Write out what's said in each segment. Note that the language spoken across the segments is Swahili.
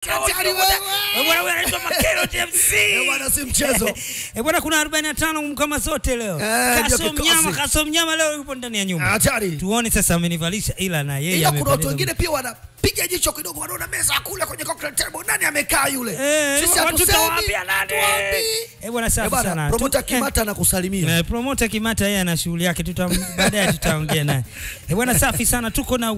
Hatari wewe. Bwana anaitwa Makero TMC. Bwana si mchezo. Bwana kuna 45 kama zote leo. Kaso mnyama leo yupo ndani ya nyumba. Hatari. Tuone sasa amenivalisha ila na yeye amependeza. Kuna watu wengine pia wanapiga jicho kidogo wanaona meza kule kwenye cocktail table nani amekaa yule. Sisi hatutawaambia nani. Bwana safi sana. Promoter Kimata anakusalimia. Promoter Kimata yeye ana shughuli yake baadaye tutaongea naye. Bwana safi sana tuko na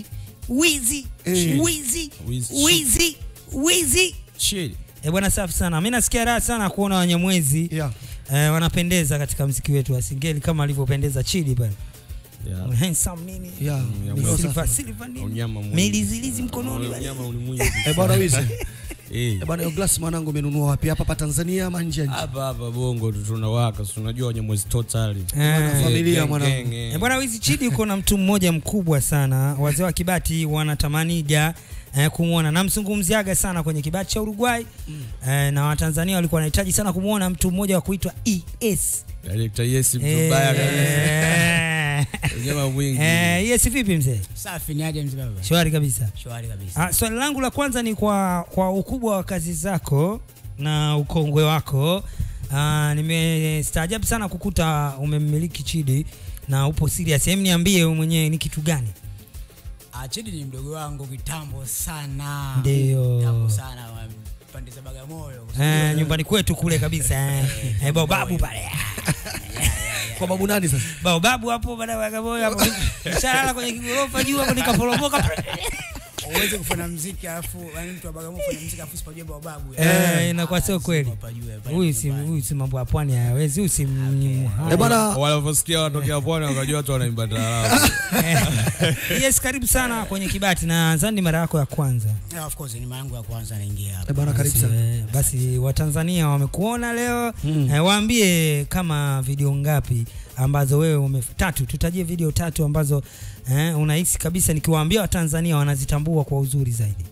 Wizi Chidy. Bwana safi sana. Mimi nasikia raha sana kuona Wanyamwezi wanapendeza katika muziki wetu wa Singeli kama alivyopendeza Chidy pale. Handsome nini? Silver nini? Melizilizi mkononi wale. Nyama ulimwengu. Bwana Wizi. Bwana hiyo glass mwanangu umenunua wapi? Hapa Tanzania ama nje? Hapa Bongo tunawaka. Tunajua Wanyamwezi totally. Familia mwanangu. Bwana Wizi Chidy uko na mtu mmoja mkubwa sana. Wazee wa Kibati wanatamaniga kumuona. Namzungumziaga sana kwenye Kibati cha Uruguay. Na Watanzania walikuwa wanahitaji sana kumuona mtu mmoja wa kuitwa ES. Director ES mbaya kabisa. Nyama wingi. ES vipi mzee? Safi ni aje mzee baba? Shwari kabisa. Shwari kabisa. Swali langu la kwanza ni kwa ukubwa wa kazi zako na ukongwe wako. Nimestaajabu sana kukuta umemmiliki Chidy na upo serious. Hem, niambie wewe mwenyewe ni kitu gani? Chidy ni mdogo wangu kitambo sana. Ndio. Kitambo sana pande za Bagamoyo. Nyumbani kwetu kule kabisa. Babu pale. Kwa babu nani sasa? Babu hapo baada ya Bagamoyo hapo. Shalala kwenye kigorofa juu hapo nikaporomoka. Uweze kufanya muziki alafu mtu wa Bagamoyo kufanya muziki alafu usipajue babu. Inakuwa sio kweli. Huyu si mambo ya pwani hayawezi bwana walivyosikia watokea pwani wakajua watu wanaimba taarabu. Yes, karibu sana kwenye Kibati na nadhani mara yako ya kwanza. Of course ni mara yangu ya kwanza naingia hapa. Bwana karibu sana. Basi Watanzania wamekuona leo. Waambie kama video ngapi ambazo wewe tutajie video 3 ambazo unahisi kabisa nikiwaambia Watanzania wanazitambua kwa uzuri zaidi.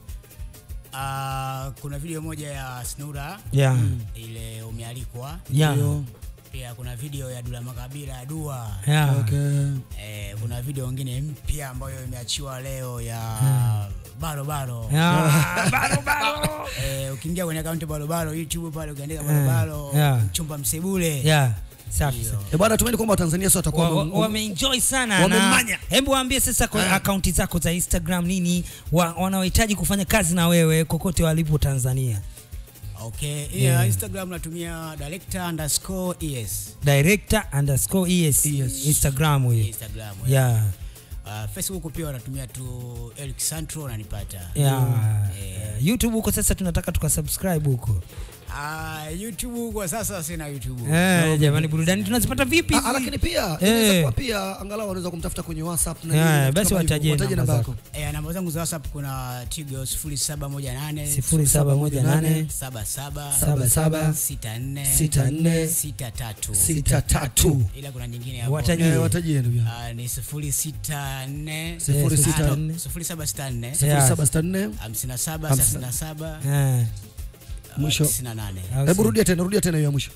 Kuna video moja ya Snura ile umealikwa. Pia kuna video ya Dula Makabila ya Dua. Kuna video nyingine mpya ambayo imeachiwa leo ya Baro. Ukiingia kwenye account Baro YouTube pale ukiandika Baro Chumba Msebule. Safi. Bwana tumaini kwamba Watanzania sio watakuwa wameenjoy sana na hebu waambie sasa kwa akaunti zako za Instagram nini wanaohitaji kufanya kazi na wewe kokote walipo Tanzania. Instagram natumia director_es. Director_es. Instagram huyo. Facebook pia natumia tu Eric Santro unanipata. YouTube huko sasa tunataka tukasubscribe huko. YouTube kwa sasa sina YouTube. Jamani burudani tunazipata vipi? Lakini pia inaweza pia angalau unaweza kumtafuta kwenye WhatsApp na basi wataje namba zako. Namba zangu za WhatsApp kuna Tigo 0718 77 63 ila kuna nyingine hapo. Watajie ndugu. Ni 064 57 mwisho 98. Hebu rudia tena hiyo mwisho.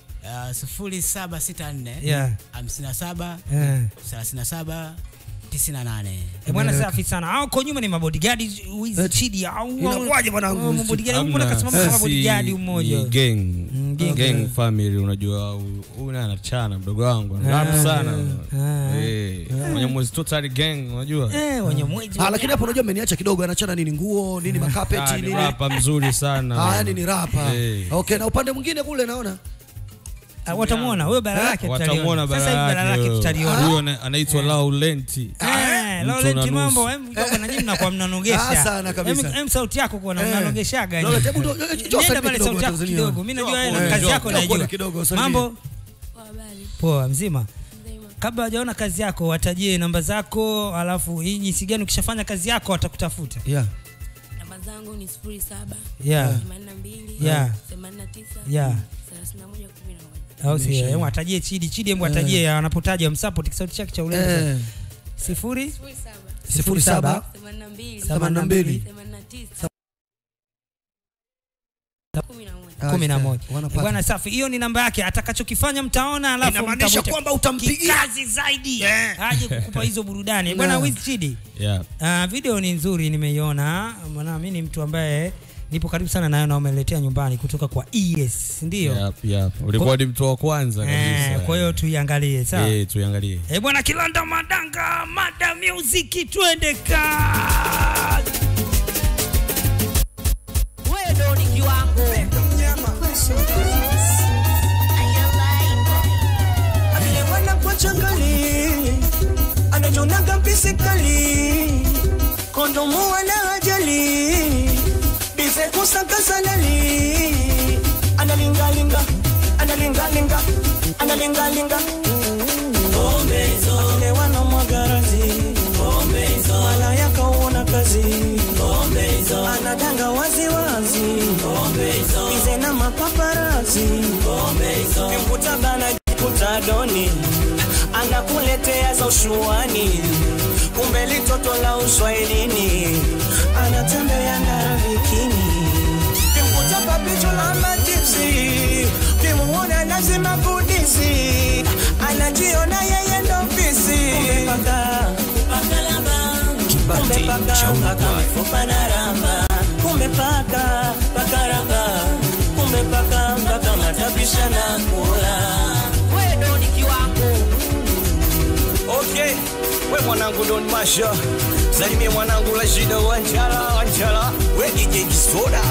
0764 57 37 98. Bwana safi sana. Hao kwa nyuma ni mabodyguard Wiz Chidy au inakuaje bwanangu? Mabodyguard mbona kasimama kama bodyguard mmoja? Gang family unajua huyu naye anachana mdogo wangu. Rap sana. Wanyamwezi totally gang unajua? Wanyamwezi. Lakini hapo unajua ameniacha kidogo anachana nini nguo, nini makapeti nini. Rapa mzuri sana. Yani ni rapa. Na upande mwingine kule naona watamuona huyo bara lake tutaliona. Sasa hivi bara lake tutaliona. Huyo anaitwa Laurenti. Laurenti mambo kidogo na nyinyi mnakuwa mnanogesha. Sana kabisa. Sauti yako kwa mnanogeshaga. Laurenti hebu nenda pale sauti yako kidogo. Mimi najua kazi yako najua. Mambo poa mzima. Kabla hajaona kazi yako watajie namba zako alafu hii jinsi gani ukishafanya kazi yako watakutafuta. Namba zangu ni 07 82 89 31 11. Au sio? Watajie Chidy hebu watajie anapotaja msupport kisauti chake cha ulembo. 07 82 11. Bwana safi. Hiyo ni namba yake. Atakachokifanya mtaona alafu inamaanisha kwamba utampigia kazi zaidi. Aje kukupa hizo burudani. Bwana Wiz Chidy. Video ni nzuri nimeiona. Maana mimi ni mtu ambaye nipo karibu sana nayo na umeletea nyumbani kutoka kwa ES, ndio? Yep. Ulikuwa ni mtu wa kwanza kabisa. Kwa hiyo tuiangalie, sawa? Tuiangalie. Bwana Kilanda Madanga, Mada Music, twende kazi. Wewe ndo ni kiwango. Abile mwana kwa changali, anajonaga physically, kondomu wana ajali, bize kusaka salali, analingalinga, Bombezo, abile wana mwagarazi, Bombezo, wala yaka uona kazi, Bombezo, anadanga wazi wazi, Bombezo, bize na mapaparazi, Bombezo, mkuta bana jikuta doni, anakuletea za ushuani, kumbe litoto la uswahilini, anatembea na vikini, kimkuta papicho la matipsi, kimuona lazima kudisi, anajiona yeye ndo fisi, Kibatini cha Uruguay, kumepaka pakaramba, kumepaka mpaka matapisha na kula. Wewe ndo ni kiwango. Okay, we mwanangu Don Masha, salimie mwanangu la shida wanjala, we DJ Kisoda.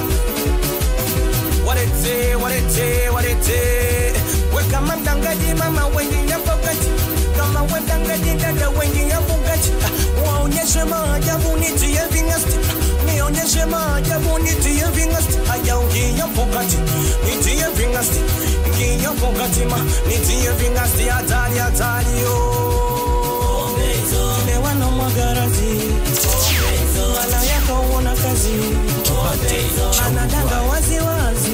Warete, we kama mdangaji mama wengi ya pokati, kama we mdangaji dada wengi ya pokati, waonyeshe maajabu nitie vingasti, nionyeshe maajabu nitie vingasti, aya ungia pokati, nitie vingasti, ngia pokati ma, nitie vingasti, hatari yo. Lewana mwagarazi, wala yaka uona kazi, anadanga wazi wazi,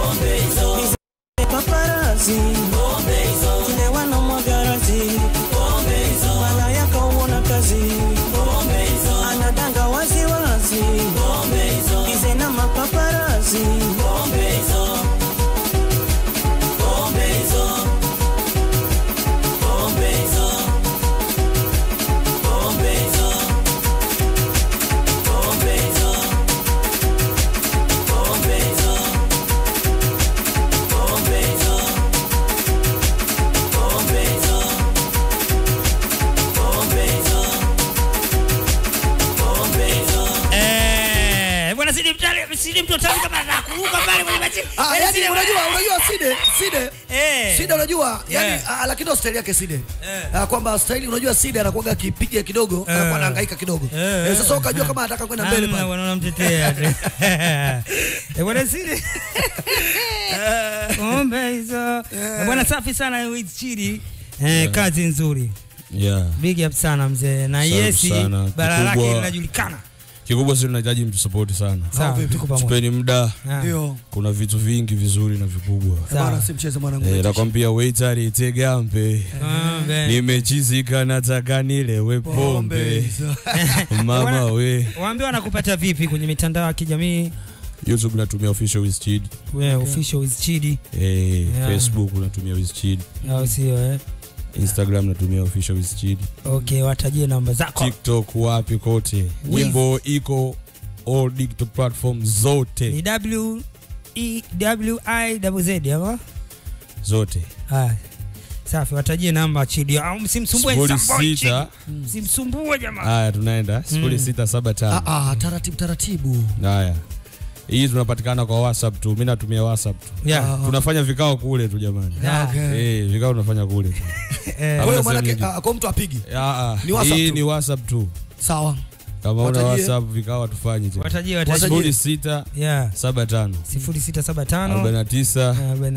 paparazi, lewana mwagarazi, wala yaka uona kazi, anadanga wazi wazi, ize na mapaparazi, Sidi mtu tani kama anakuruka pale kwenye machi. Yaani unajua Side unajua yani lakini style yake Side. Kwamba style unajua Side anakuaga kipiga kidogo, anakuwa anahangaika kidogo. Sasa ukajua kama anataka kwenda mbele pale. Bwana unamtetea. Bwana Side. Ombe hizo. Bwana safi sana with Chidy. Kazi nzuri. Big up sana mzee. Na Yesi bara lake linajulikana. Kikubwa sisi tunahitaji mtu support sana. Tupeni muda. Ndio. Kuna vitu vingi vizuri na vikubwa. Bwana si mchezo mwanangu. Nakwambia waiter itegampe. Nimechizika nataka nilewe pombe. Mama we. Waambie wanakupata vipi kwenye mitandao ya kijamii? YouTube natumia official with Chidy. Official with Chidy. Facebook natumia with Chidy. Sio Instagram natumia official with Chidy. Okay, watajie namba zako. TikTok wapi kote. Wimbo iko all digital platforms zote. Ni WEWIZZ ama? Zote. Safi, watajie namba Chidy. Msimsumbue Samboy. Msimsumbue jamaa. Tunaenda 0675. Taratibu. Haya. Hii tunapatikana kwa WhatsApp tu. Mimi natumia WhatsApp tu. Tunafanya vikao kule tu jamani. Vikao tunafanya kule tu. Wewe maana kwa mtu apigi. Hii ni WhatsApp tu. Sawa. Kama una WhatsApp vikao tufanye tu. Watajie 0675 0675 49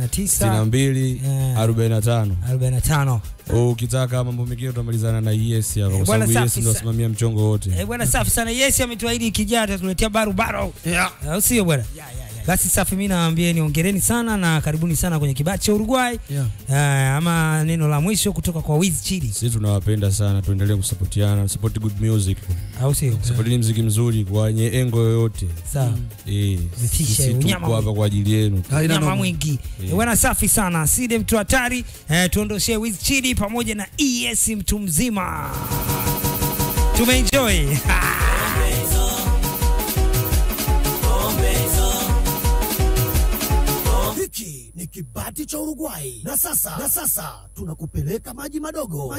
45. Ukitaka mambo mengine utamalizana na Yes hapo kwa sababu Yes ndio asimamia mchongo wote. Bwana safi sana. Yes ametuahidi kijana tuletea barabara. Sio bwana? Basi safi, mimi nawaambieni hongereni sana na karibuni sana kwenye Kibatini cha Uruguay. Ama neno la mwisho kutoka kwa Wiz Chidy. Sisi tunawapenda sana, tuendelee kusapotiana, support good music. Au sio? Support muziki mzuri kwenye engo yoyote. Sawa. Sisi tuko hapa kwa ajili yenu. Nyama mwingi. Bwana safi sana. Side mtu hatari. Tuondoshee Wiz Chidy pamoja na ES mtu mzima. Tumeenjoy. kibati cha Uruguay. Na sasa tunakupeleka maji madogo.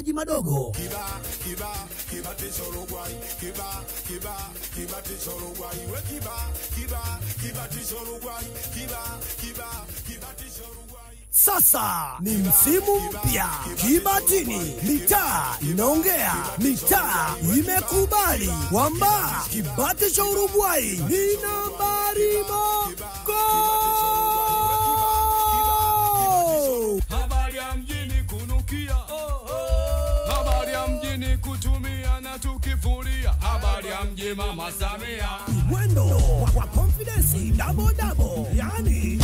Kibati cha Uruguay. Kibati cha Uruguay. Kibati cha Uruguay. Kibati cha Uruguay. Sasa ni msimu mpya. Kibatini, mitaa inaongea, mitaa imekubali kwamba kibati cha Uruguay ni nambari moja. Habari ya mjini kunukia, habari ya mjini kutumia na tukifuria, habari ya mjini Mama Samia. Mwendo kwa confidence double, yani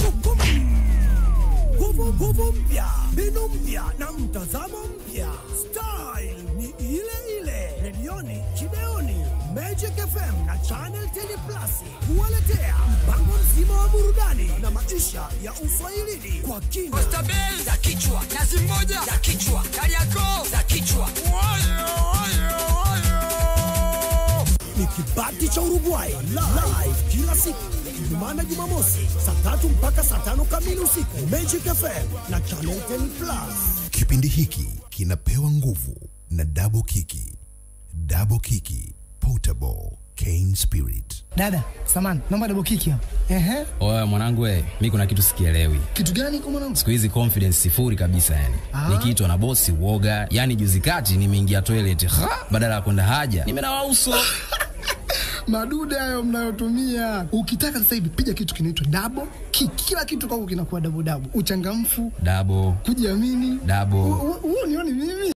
nguvu mpya, mbinu mpya na mtazamo mpya. Style ni ile. Redioni, Kideoni, Magic FM na Channel 10 Plus kuwaletea mpango mzima wa burudani na maisha ya uswahilini kwa kina. Costa Bell za kichwa, nazi moja za kichwa, Kariakoo za kichwa. Ni kibati cha Uruguay live kila siku Ijumaa na Jumamosi saa 3 mpaka saa 5 kamili usiku, Magic FM na Channel 10 Plus. Kipindi hiki kinapewa nguvu na Double Kiki Portable Cane Spirit. Dada, samani, naomba double kiki hapa. Oya mwanangu mimi kuna kitu sikielewi. Kitu gani kwa mwanangu? Siku hizi confidence sifuri kabisa yani. Nikiitwa na bosi uoga, yani juzi kati nimeingia toilet, badala ya kwenda haja, nimenawa uso. Madude hayo mnayotumia. Ukitaka sasa hivi piga kitu kinaitwa double kick. Kila kitu kwako kinakuwa double. Uchangamfu, double, kujiamini, double. Nione mimi.